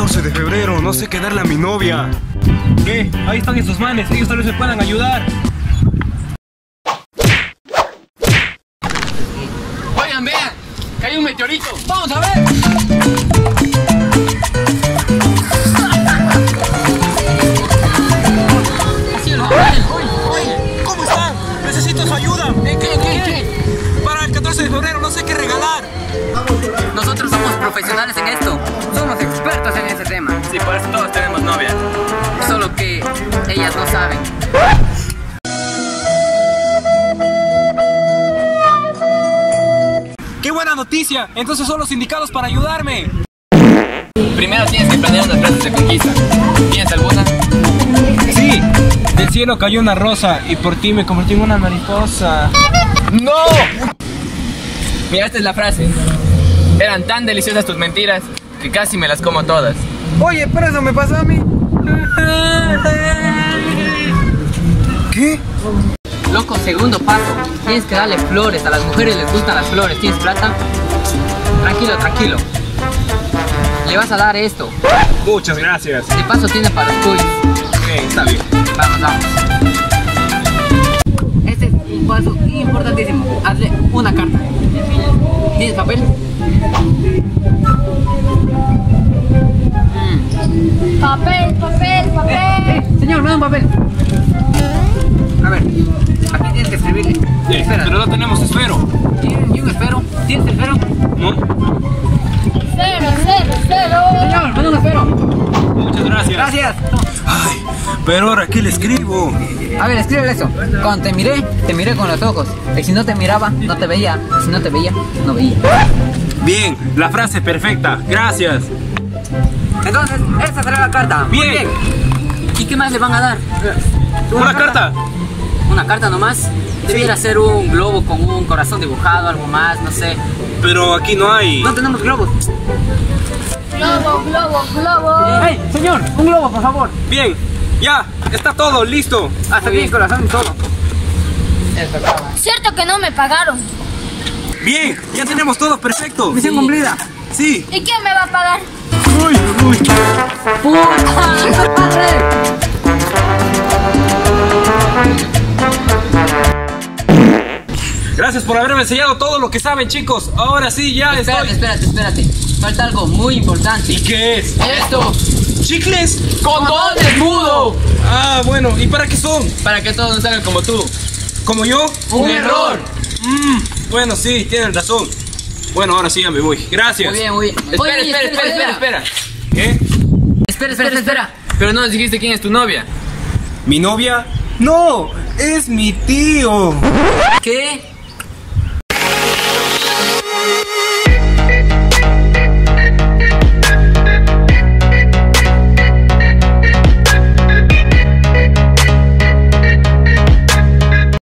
14 de febrero, no sé qué darle a mi novia. ¿Qué? Ahí están esos manes, ellos tal vez me puedan ayudar. Oigan, vean, que hay un meteorito. ¡Vamos a ver! Oye, ¿cómo están? Necesito su ayuda. ¿Qué? Para el 14 de febrero no sé qué regalar. Nosotros somos profesionales en esto. Somos expertos en ese tema. Sí, por eso todos tenemos novia. Solo que ellas no saben. ¡Qué buena noticia! Entonces son los indicados para ayudarme. Primero tienes que planear unas frases de conquista. ¿Tienes alguna? Sí, del cielo cayó una rosa y por ti me convertí en una mariposa. ¡No! Mira, esta es la frase. Eran tan deliciosas tus mentiras que casi me las como todas. Oye, pero eso me pasó a mí. ¿Qué? Loco, segundo paso. Tienes que darle flores. A las mujeres les gustan las flores. ¿Tienes plata? Tranquilo. Le vas a dar esto. Muchas gracias. De paso tiene para los tuyos. Bien, está bien. Vamos. Este es un paso importantísimo. Hazle una carta. ¿Tienes papel? Papel. Señor, me da un papel. A ver, aquí tienes que escribirle. Espera, Pero no tenemos esfero. ¿y un esfero? ¿Tienes esfero? ¿No? 0. Señor, me da un esfero. Muchas gracias. Gracias. Ay, pero ahora ¿qué le escribo? A ver, escríbele eso. Cuando te miré con los ojos. Y si no te miraba, no te veía. Y si no te veía, no veía. Bien, la frase perfecta. Gracias. Entonces, esta será la carta. Muy Bien. ¿Y qué más le van a dar? ¿Una carta? ¿Una carta nomás? Debiera ser un globo con un corazón dibujado, algo más, no sé. Pero aquí no hay. No tenemos globos. Globo. ¡Hey, señor! ¡Un globo, por favor! Bien, ya, está todo listo. Hasta bien, corazón y todo. Cierto que no me pagaron. Bien, ya tenemos todo perfecto. Misión cumplida. Sí. ¿Y quién me va a pagar? Uy. ¡Puta madre! Gracias por haberme enseñado todo lo que saben, chicos. Ahora sí, ya estoy. Espérate. Falta algo muy importante. ¿Y qué es? ¡Esto! ¿Chicles? ¡Condón desnudo! Ah, bueno, ¿y para qué son? Para que todos no salgan como tú. ¿Como yo? ¡Un error! Bueno, sí, tienen razón. Bueno, ahora sí ya me voy. Gracias. Muy bien. Espera. ¿Qué? Espera. Pero no nos dijiste quién es tu novia. ¿Mi novia? No, es mi tío. ¿Qué?